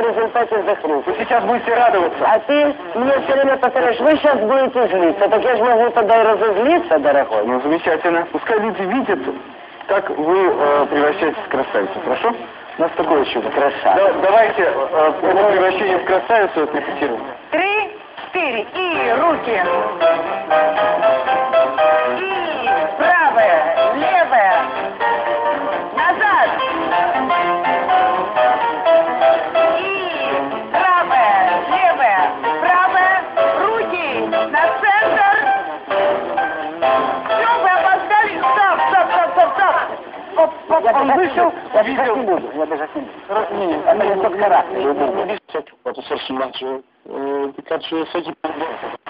в результате захлюсь. Вы сейчас будете радоваться. А ты мне все время повторяешь, вы сейчас будете злиться. Так я же могу тогда и разозлиться, дорогой. Ну, замечательно. Пускай люди видят, как вы превращаетесь в красавицу, хорошо? У нас такое чудо. Красавица. Давайте это превращение в красавицу отрепетируем. 3, 4. И руки. И правая, левая. Назад. И правая, левая, правая. Руки на центр. Все, вы опоздали. Стоп. Он вышел. Я бежать не буду. Это не тот характер. Birkaç sayı